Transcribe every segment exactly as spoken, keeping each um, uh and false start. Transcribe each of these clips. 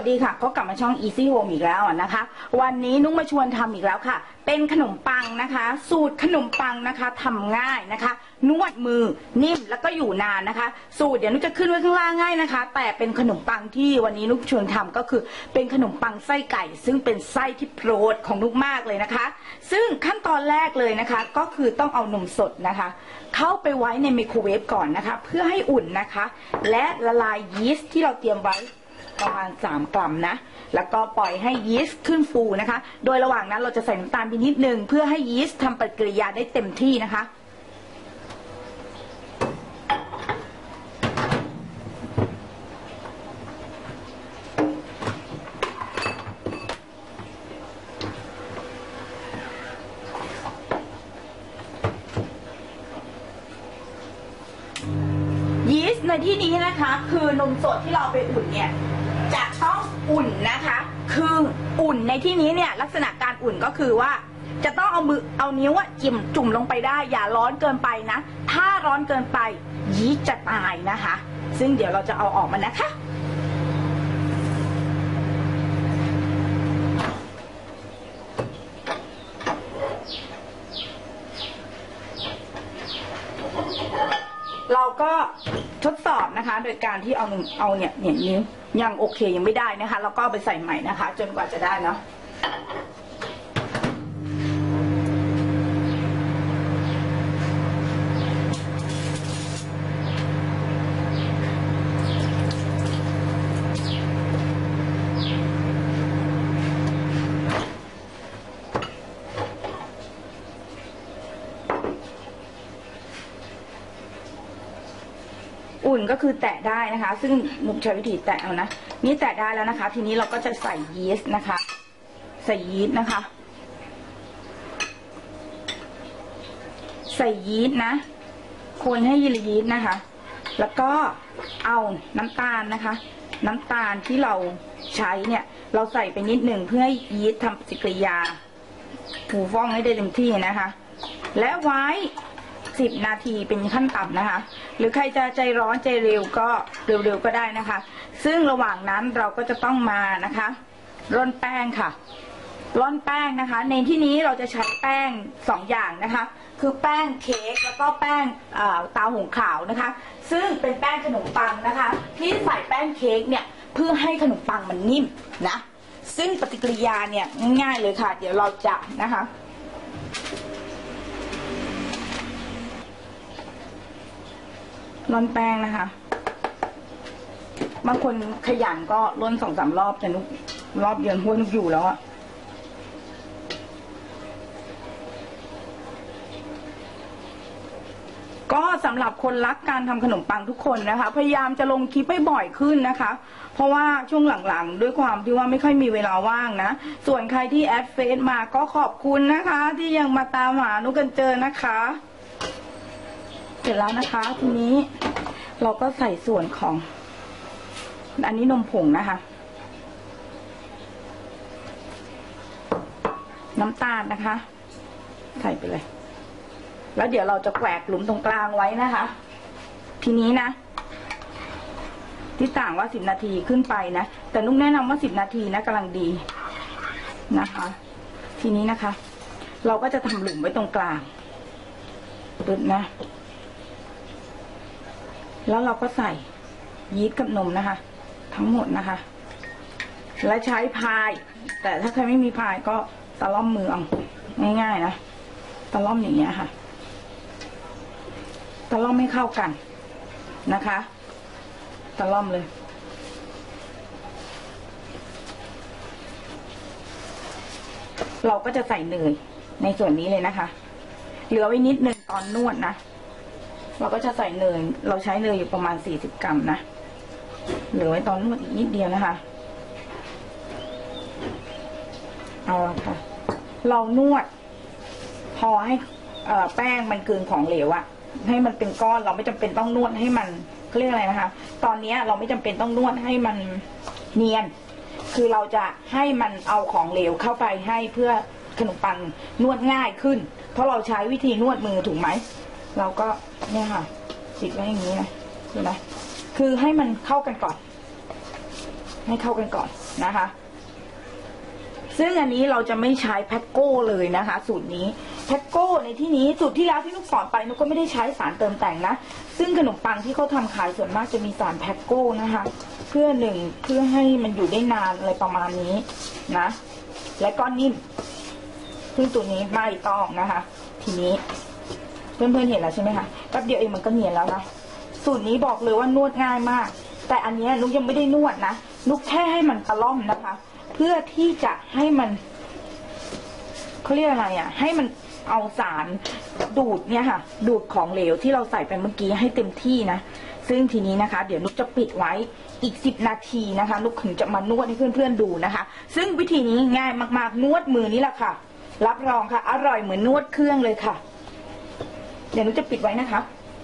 ดีค่ะก็กลับมาช่อง Easy Home อีกแล้วนะคะวันนี้นุ๊กมาชวนทำอีกแล้วค่ะเป็นขนมปังนะคะสูตรขนมปังนะคะทำง่ายนะคะนวดมือนิ่มแล้วก็อยู่นานนะคะสูตรเดี๋ยวนุ๊กจะขึ้นไว้ข้างล่างง่ายนะคะแต่เป็นขนมปังที่วันนี้นุ๊กชวนทำก็คือเป็นขนมปังไส้ไก่ซึ่งเป็นไส้ที่โปรดของนุ๊กมากเลยนะคะซึ่งขั้นตอนแรกเลยนะคะก็คือต้องเอานมสดนะคะเข้าไปไว้ในไมโครเวฟก่อนนะคะเพื่อให้อุ่นนะคะและละลายยีสต์ที่เราเตรียมไว้ประมาณสามกรัมนะแล้วก็ปล่อยให้ยีสต์ขึ้นฟูนะคะโดยระหว่างนั้นเราจะใส่น้ำตาลไปนิดนึงเพื่อให้ยีสต์ทำปฏิกิริยาได้เต็มที่นะคะยีสต์ในที่นี้นะคะคือนมสดที่เราไปอุ่นเนี่ยจะต้องอุ่นนะคะคืออุ่นในที่นี้เนี่ยลักษณะการอุ่นก็คือว่าจะต้องเอามือเอานิ้วอะจิ้มจุ่มลงไปได้อย่าร้อนเกินไปนะถ้าร้อนเกินไปยีสต์จะตายนะคะซึ่งเดี๋ยวเราจะเอาออกมานะคะเราก็ทดสอบนะคะโดยการที่เอาเอาเนี่ยเนี่ยนิ้วยังโอเคยังไม่ได้นะคะเราก็เอาไปใส่ใหม่นะคะจนกว่าจะได้เนาะอุ่นก็คือแตะได้นะคะซึ่งนุกใช้วิธีแตะเอานะนี่แตะได้แล้วนะคะทีนี้เราก็จะใส่ยีสต์นะคะใส่ยีสต์นะคะใส่ยีสต์นะคนให้ยียีสต์นะคะแล้วก็เอาน้ำตาลนะคะน้ำตาลที่เราใช้เนี่ยเราใส่ไปนิดหนึ่งเพื่อให้ยีสต์ทำปฏิกิริยาฟูฟ่องให้ได้เต็มที่นะคะและไว้สิบนาทีเป็นขั้นต่ำนะคะหรือใครจะใจร้อนใจเร็วก็เร็วๆก็ได้นะคะซึ่งระหว่างนั้นเราก็จะต้องมานะคะร่อนแป้งค่ะร่อนแป้งนะคะในที่นี้เราจะใช้แป้งสองอย่างนะคะคือแป้งเค้กแล้วก็แป้งตาหงขาวนะคะซึ่งเป็นแป้งขนมปังนะคะที่ใส่แป้งเค้กเนี่ยเพื่อให้ขนมปังมันนิ่มนะซึ่งปฏิกิริยาเนี่ยง่ายๆเลยค่ะเดี๋ยวเราจะนะคะร่อนแป้งนะคะบางคนขยันก็ร่อนสองสามรอบแต่นุกรอบเดียวหัวนุกอยู่แล้วอะก็สำหรับคนรักการทำขนมปังทุกคนนะคะพยายามจะลงคลิปให้บ่อยขึ้นนะคะเพราะว่าช่วงหลังๆด้วยความที่ว่าไม่ค่อยมีเวลาว่างนะส่วนใครที่แอดเฟซมาก็ขอบคุณนะคะที่ยังมาตามหานุกกันเจอนะคะเสร็จแล้วนะคะทีนี้เราก็ใส่ส่วนของอันนี้นมผงนะคะน้ำตาลนะคะใส่ไปเลยแล้วเดี๋ยวเราจะแกวกหลุมตรงกลางไว้นะคะทีนี้นะที่ต่างว่าสิบนาทีขึ้นไปนะแต่นุ๊กแนะนำว่าสิบนาทีนะกำลังดีนะคะทีนี้นะคะเราก็จะทำหลุมไว้ตรงกลางปึ๊บนะแล้วเราก็ใส่ยีสต์กับนมนะคะทั้งหมดนะคะและใช้พายแต่ถ้าใครไม่มีพายก็ตะล่อมมือเอาง่ายๆนะตะล่อมอย่างเงี้ยค่ะตะล่อมให้เข้ากันนะคะตะล่อมเลยเราก็จะใส่เนยในส่วนนี้เลยนะคะเหลือไว้นิดนึงตอนนวดนะเราก็จะใส่เนยเราใช้เนยอยู่ประมาณสี่สิบกรัมนะเหลือไว้ตอนนวดอีกนิดเดียวนะคะเอาละค่ะเรานวดพอให้แป้งมันกลืนของเหลวอะให้มันเป็นก้อนเราไม่จำเป็นต้องนวดให้มันเขาเรียกอะไรนะคะตอนนี้เราไม่จำเป็นต้องนวดให้มันเนียนคือเราจะให้มันเอาของเหลวเข้าไปให้เพื่อขนมปังนวดง่ายขึ้นเพราะเราใช้วิธีนวดมือถูกไหมเราก็เนี่ยค่ะติดไว้อย่างนี้นะดูนะคือให้มันเข้ากันก่อนให้เข้ากันก่อนนะคะซึ่งอันนี้เราจะไม่ใช้แพ็กโก้เลยนะคะสูตรนี้แพ็กโก้ในที่นี้สูตรที่แล้วที่นุกสอนไปนุกก็ไม่ได้ใช้สารเติมแต่งนะซึ่งขนมปังที่เขาทำขายส่วนมากจะมีสารแพ็กโก้นะคะเพื่อหนึ่งเพื่อให้มันอยู่ได้นานอะไรประมาณนี้นะและก็นิ่มซึ่งตัวนี้ไม่ต้องนะคะทีนี้เพื่อนๆเห็นแล้วใช่ไหมคะแป๊บเดียวเองมันก็เนียนแล้วนะสูตรนี้บอกเลยว่านวดง่ายมากแต่อันนี้นุกยังไม่ได้นวดนะนุกแค่ให้มันตะล่อมนะคะเพื่อที่จะให้มันเขาเรียกอะไรอ่ะให้มันเอาสารดูดเนี่ยค่ะดูดของเหลวที่เราใส่ไปเมื่อกี้ให้เต็มที่นะซึ่งทีนี้นะคะเดี๋ยวนุกจะปิดไว้อีกสิบนาทีนะคะนุกถึงจะมานวดให้เพื่อนๆดูนะคะซึ่งวิธีนี้ง่ายมากๆนวดมือนี่แหละค่ะรับรองค่ะอร่อยเหมือนนวดเครื่องเลยค่ะเดี๋ยวนุกจะปิดไว้นะคะ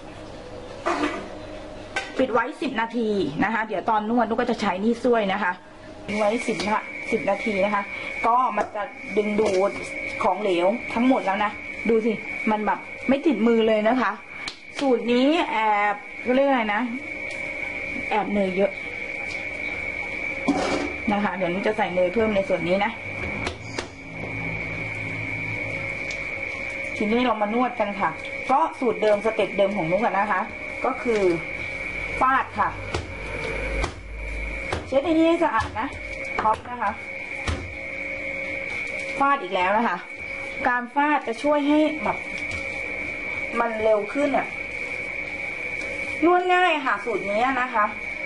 ปิดไว้สิบนาทีนะคะเดี๋ยวตอนนวดนุกก็จะใช้นี่ช่วยนะคะไว้สิบนะสิบนาทีนะคะก็มันจะดึงดูดของเหลวทั้งหมดแล้วนะดูสิมันแบบไม่ติดมือเลยนะคะสูตรนี้แอบก็เรียกอะไรนะแอบเนยเยอะนะคะเดี๋ยวนุกจะใส่เนยเพิ่มในส่วนนี้นะทีนี้เรามานวดกันค่ะก็สูตรเดิมสเต็ปเดิมของนุกนะคะก็คือฟาดค่ะเช็ดในนี้ให้สะอาดนะท็อปนะคะฟาดอีกแล้วนะคะการฟาดจะช่วยให้แบบมันเร็วขึ้นอ่ะนวดง่ายค่ะสูตรนี้นะคะ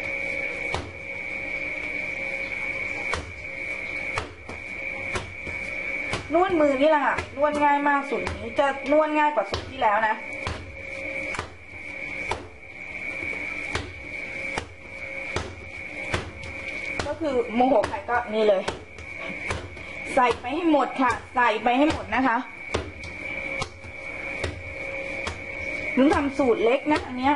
นวดมือนี่แหละค่ะนวดง่ายมากสูตรนี้จะนวดง่ายกว่าสูตรที่แล้วนะก็คือโมโหไข่ก็นี่เลยใส่ไปให้หมดค่ะใส่ไปให้หมดนะคะหนูทำสูตรเล็กนะอันเนี้ย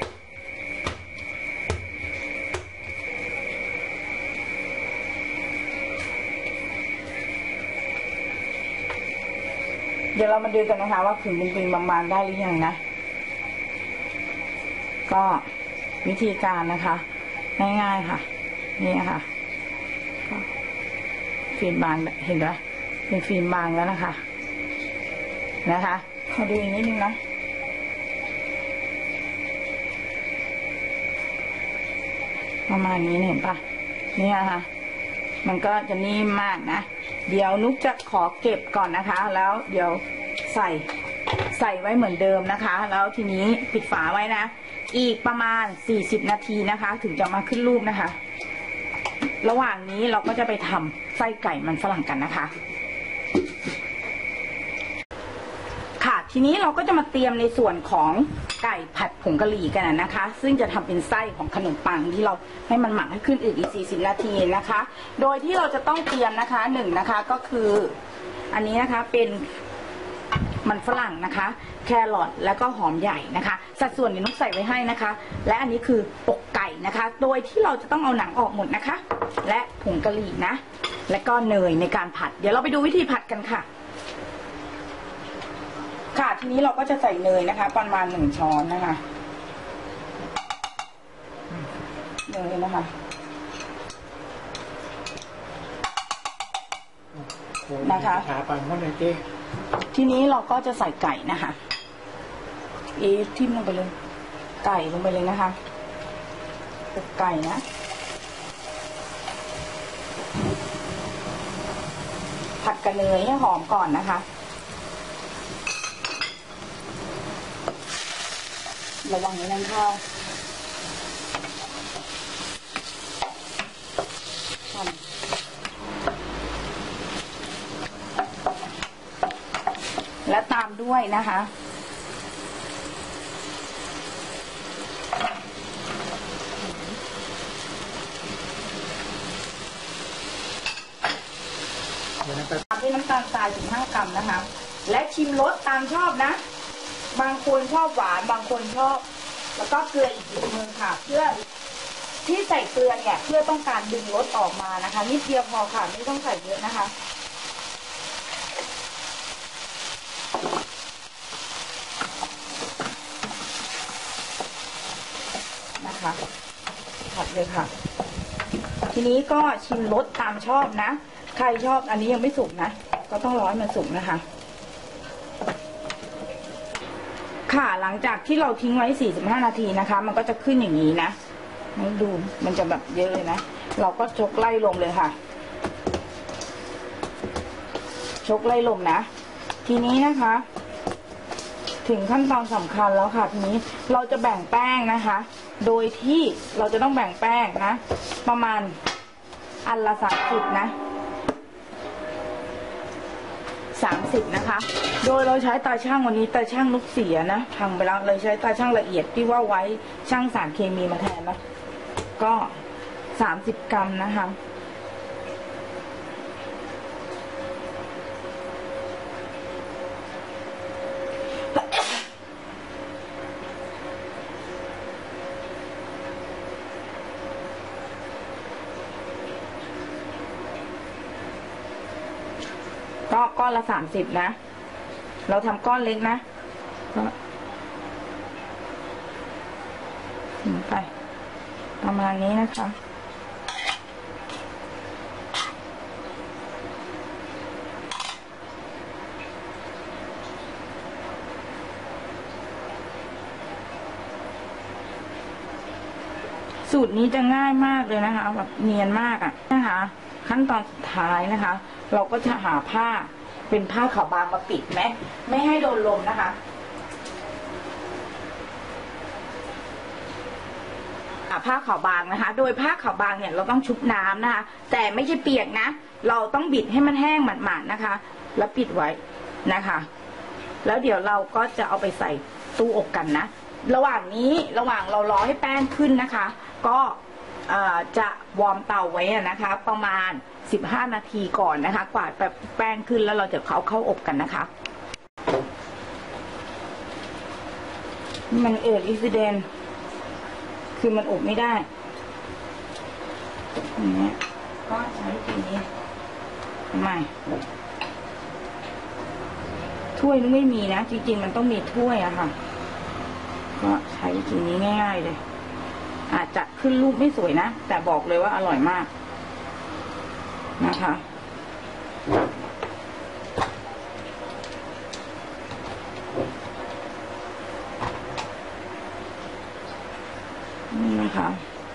เดี๋ยวเรามาดูกันนะคะว่าขึงเป็นๆบางๆได้หรือยังนะก็วิธีการนะคะง่ายๆค่ะนี่ค่ะฟิล์มบางเห็นไหมเป็นฟิล์มบางแล้วนะคะนะคะขอดูอีกนิดนึงนะประมาณนี้เห็นปะนี่ค่ะมันก็จะนิ่มมากนะเดี๋ยวนุกจะขอเก็บก่อนนะคะแล้วเดี๋ยวใส่ใส่ไว้เหมือนเดิมนะคะแล้วทีนี้ปิดฝาไว้นะอีกประมาณสี่สิบนาทีนะคะถึงจะมาขึ้นรูปนะคะระหว่างนี้เราก็จะไปทำไส้ไก่มันฝรั่งกันนะคะค่ะทีนี้เราก็จะมาเตรียมในส่วนของไก่ผัดผงกะหรี่กันนะคะซึ่งจะทำเป็นไส้ของขนมปังที่เราให้มันหมักให้ขึ้นอีกสี่สิบนาทีนะคะโดยที่เราจะต้องเตรียมนะคะหนึ่งนะคะก็คืออันนี้นะคะเป็นมันฝรั่งนะคะแครอทแล้วก็หอมใหญ่นะคะสัดส่วนนี้นุ๊กใส่ไว้ให้นะคะและอันนี้คืออกไก่นะคะโดยที่เราจะต้องเอาหนังออกหมดนะคะและผงกะหรี่นะและก็เนยในการผัดเดี๋ยวเราไปดูวิธีผัดกันค่ะค่ะทีนี้เราก็จะใส่เนยนะคะประมาณหนึ่งช้อนนะคะเนยนะคะนะคะทีนี้เราก็จะใส่ไก่นะคะเอฟทิ่มลงไปเลยไก่ลงไปเลยนะคะอกไก่นะผัดกับเนยให้หอมก่อนนะคะระวังน้ำข้าวและตามด้วยนะคะตามด้วยน้ำตาลทรายถึงห้ากรัมนะคะและชิมรสตามชอบนะบางคนชอบหวานบางคนชอบแล้วก็เกลืออีกนิดนึงค่ะเพื่อที่ใส่เกลือเนี่ยเพื่อต้องการดึงรสออกมานะคะนิดเดียวพอค่ะไม่ต้องใส่เยอะนะคะนะคะผัดเลยค่ะทีนี้ก็ชิมรสตามชอบนะใครชอบอันนี้ยังไม่สุกนะก็ต้องรอให้มันสุกนะคะค่ะหลังจากที่เราทิ้งไว้สี่สิบห้านาทีนะคะมันก็จะขึ้นอย่างนี้นะดูมันจะแบบเยอะเลยนะเราก็ชกไล่ลงเลยค่ะชกไล่ลงนะทีนี้นะคะถึงขั้นตอนสำคัญแล้วค่ะทีนี้เราจะแบ่งแป้งนะคะโดยที่เราจะต้องแบ่งแป้งนะประมาณอันละสามสิบนะสามสิบนะคะโดยเราใช้ตาช่างวันนี้ตาช่างลูกเสียนะพังไปแล้วเลยใช้ตาช่างละเอียดที่ว่าไว้ช่างสารเคมีมาแทนนะก็สามสิบกรัมนะคะก็ก้อนละสามสิบนะเราทำก้อนเล็กนะก็ถึงไปประมาณนี้นะคะสูตรนี้จะง่ายมากเลยนะคะแบบเนียนมากอ่ะนะคะขั้นตอนสุดท้ายนะคะเราก็จะหาผ้าเป็นผ้าขาวบางมาปิดไหมไม่ให้โดนลมนะคะผ้าขาวบางนะคะโดยผ้าขาวบางเนี่ยเราต้องชุบน้ำนะคะแต่ไม่ใช่เปียกนะเราต้องบิดให้มันแห้งหมาดๆนะคะแล้วปิดไว้นะคะแล้วเดี๋ยวเราก็จะเอาไปใส่ตู้อบกันนะระหว่างนี้ระหว่างเรารอให้แป้งขึ้นนะคะก็จะวอร์มเตาไว้นะคะประมาณสิบห้านาทีก่อนนะคะกว่าแบบแป้งขึ้นแล้วเราจะเอาเข้าอบกันนะคะมันเอิดอิซิเดนคือมันอบไม่ได้อย่างเงี้ยก็ใช้ทีนี้ไม่ถ้วยนึงไม่มีนะจริงๆมันต้องมีถ้วยอะค่ะก็ใช้ทีนี้ง่ายๆเลยอาจจะขึ้นรูปไม่สวยนะแต่บอกเลยว่าอร่อยมากนะคะนี่นะคะ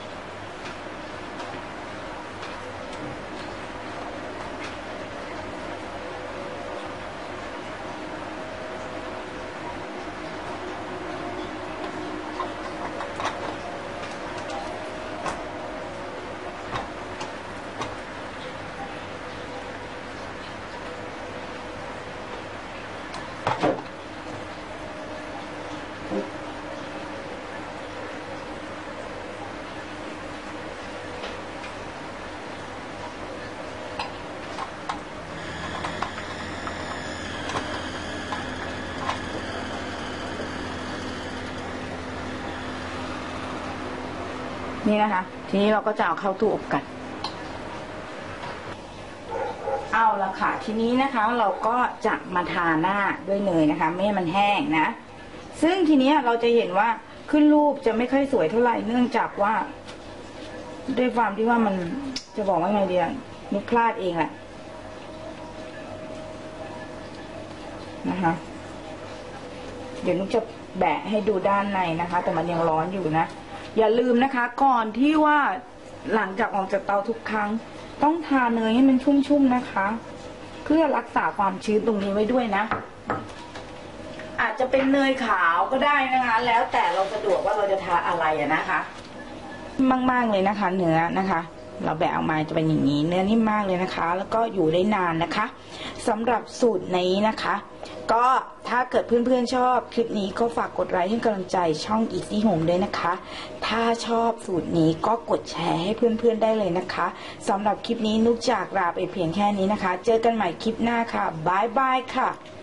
นี่นะคะทีนี้เราก็จะเอาเข้าตู้อบกันเอาละค่ะทีนี้นะคะเราก็จะมาทาหน้าด้วยเนยนะคะไม่ให้มันแห้งนะซึ่งทีนี้เราจะเห็นว่าขึ้นรูปจะไม่ค่อยสวยเท่าไหร่เนื่องจากว่าด้วยความที่ว่ามันจะบอกว่าไงดีอะนุกพลาดเองแหละนะคะเดี๋ยวนุกจะแบะให้ดูด้านในนะคะแต่มันยังร้อนอยู่นะอย่าลืมนะคะก่อนที่ว่าหลังจากออกจากเตาทุกครั้งต้องทาเนยให้มันชุ่มๆนะคะเพื่อรักษาความชื้นตรงนี้ไว้ด้วยนะอาจจะเป็นเนยขาวก็ได้นะคะแล้วแต่เราสะดวกว่าเราจะทาอะไรอะนะคะมากๆเลยนะคะเนื้อนะคะเราแบะออกมาจะเป็นอย่างนี้เนื้อนิ่มมากเลยนะคะแล้วก็อยู่ได้นานนะคะสำหรับสูตรนี้นะคะก็ถ้าเกิดเพื่อนๆชอบคลิปนี้ก็ฝากกดไลค์ให้กำลังใจช่อง Easy Home ด้วยนะคะถ้าชอบสูตรนี้ก็กดแชร์ให้เพื่อนๆได้เลยนะคะสำหรับคลิปนี้นุกจากลาไปเพียงแค่นี้นะคะเจอกันใหม่คลิปหน้าค่ะบายบายค่ะ